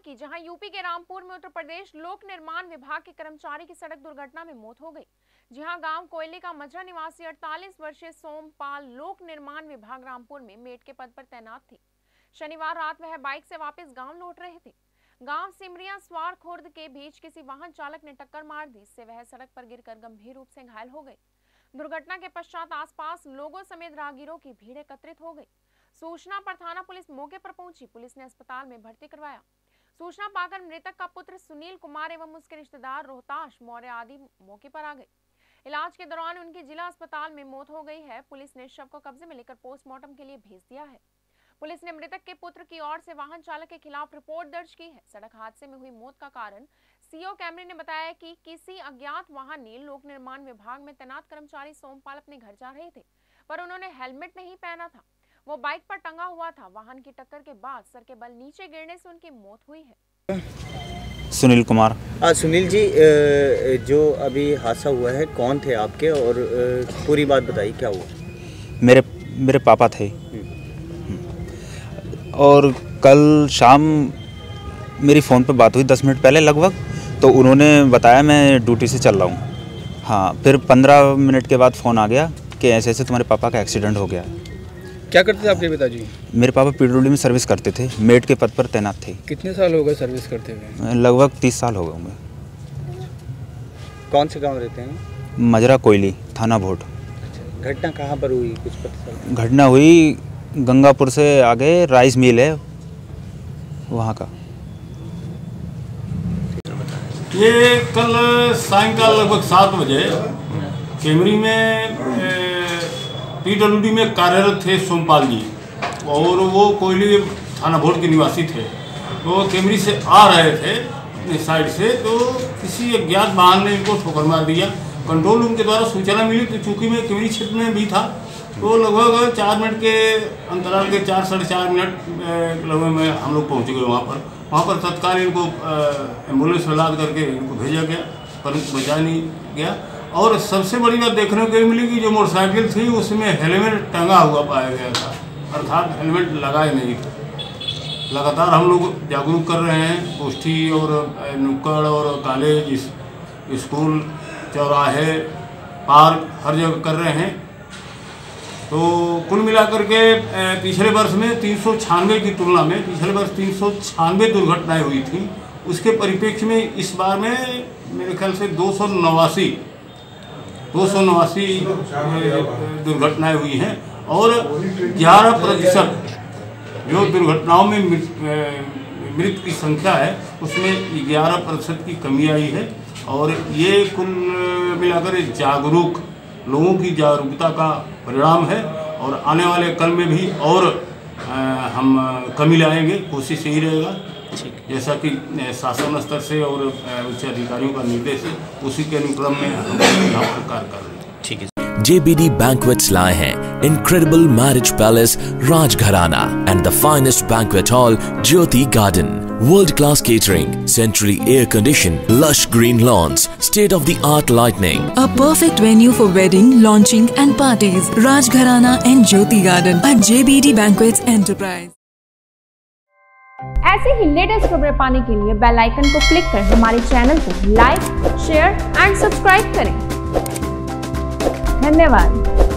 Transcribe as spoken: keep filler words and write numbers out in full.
की, जहां यूपी के रामपुर में उत्तर प्रदेश लोक निर्माण विभाग के कर्मचारी की सड़क दुर्घटना में मौत हो गई। जी हां, गांव कोयले का मजरा निवासी अड़तालीस वर्षीय सोमपाल लोक निर्माण विभाग रामपुर में मेट के पद पर तैनात थे। शनिवार रात वह बाइक से वापस गांव लौट रहे थे। गांव सिमरिया स्वार खुर्द के बीच किसी वाहन चालक ने टक्कर मार दी, इससे वह सड़क पर गिरकर गंभीर रूप से घायल हो गए। दुर्घटना के पश्चात आसपास लोगों समेत राहगीरों की भीड़ एकत्रित हो गई। सूचना पर थाना पुलिस मौके पर पहुंची। पुलिस ने अस्पताल में भर्ती करवाया। सूचना पाकर मृतक का पुत्र सुनील कुमार एवं उसके रिश्तेदार रोहताश मौर्य आदि मौके पर आ गए। इलाज के दौरान उनकी जिला अस्पताल में मौत हो गई है। पुलिस ने शव को कब्जे में लेकर पोस्टमार्टम के लिए भेज दिया है। पुलिस ने मृतक के पुत्र की ओर से वाहन चालक के खिलाफ रिपोर्ट दर्ज की है। सड़क हादसे में हुई मौत का कारण सीओ कैमरे ने बताया कि किसी अज्ञात वाहन ने लोक निर्माण विभाग में तैनात कर्मचारी सोमपाल अपने घर जा रहे थे, पर उन्होंने हेलमेट नहीं पहना था। वो बाइक पर टंगा हुआ था। वाहन की टक्कर के बाद सर के बल नीचे गिरने से उनकी मौत हुई है। सुनील कुमार। हाँ सुनील जी, जो अभी हादसा हुआ है कौन थे आपके, और पूरी बात बताइए क्या हुआ। मेरे मेरे पापा थे और कल शाम मेरी फ़ोन पे बात हुई दस मिनट पहले लगभग, तो उन्होंने बताया मैं ड्यूटी से चल रहा हूँ। हाँ, फिर पंद्रह मिनट के बाद फ़ोन आ गया कि ऐसे ऐसे तुम्हारे पापा का एक्सीडेंट हो गया। क्या करते थे आपके पिताजी? मेरे पापा पीडब्ल्यूडी में सर्विस करते थे, मेट के पद पर तैनात थे। कितने साल हो गए सर्विस करते हुए? लगभग तीस साल हो गए होंगे। कौन से गांव रहते हैं? मजरा कोयली, थाना भोट। घटना कहाँ पर हुई, कुछ पता चला? घटना हुई गंगापुर से आगे राइस मिल है वहाँ का। ये कल सायंकाल लगभग सात बजे केमरी में पीडब्ल्यूडी में कार्यरत थे सोमपाल जी, और वो कोयली थाना भोट के निवासी थे। तो केमरी से आ रहे थे साइड से, तो किसी अज्ञात वाहन ने इनको ठोकर मार दिया। कंट्रोल रूम के द्वारा सूचना मिली, तो चूँकि मैं केमरी क्षेत्र में भी था, तो लगभग चार मिनट के अंतराल के चार साढ़े चार मिनट लगभग में हम लोग पहुँच गए वहाँ पर। वहाँ पर तत्काल इनको एम्बुलेंस में लाद करके इनको भेजा गया, पर बचा नहीं गया। और सबसे बड़ी बात देखने को मिली कि जो मोटरसाइकिल थी उसमें हेलमेट टंगा हुआ पाया गया था, अर्थात हेलमेट लगाए नहीं थे। लगातार हम लोग जागरूक कर रहे हैं, गोष्ठी और नुक्कड़ और कॉलेज, स्कूल, चौराहे, पार्क हर जगह कर रहे हैं। तो कुल मिलाकर के पिछले वर्ष में तीन सौ छियानवे की तुलना में पिछले वर्ष तीन सौ छियानवे दुर्घटनाएँ हुई थी। उसके परिप्रेक्ष्य में इस बार में मेरे ख्याल से दो सौ नवासी दो सौ नवासी दुर्घटनाएँ हुई हैं, और ग्यारह प्रतिशत जो दुर्घटनाओं में मृत की संख्या है उसमें ग्यारह प्रतिशत की कमी आई है। और ये कुल मिलाकर जागरूक लोगों की जागरूकता का परिणाम है, और आने वाले कल में भी और आ, हम कमी लाएंगे, कोशिश यही रहेगा जैसा कि शासन स्तर से और उच्च अधिकारियों का निर्देश है, उसी के अनुक्रम में हम यहाँ पर कार्य कर रहे हैं। ठीक है। J B D Banquets लाए हैं incredible marriage palace Rajgharana and the finest banquet hall Jyoti Garden, world class catering, centrally air conditioned, lush green lawns, state of the art lighting, a perfect venue for wedding, launching and parties. Rajgharana and Jyoti Garden at J B D Banquets Enterprise। ऐसे ही latest खबरें पाने के लिए bell icon को click कर हमारे channel को like, share and subscribe करें। धन्यवाद।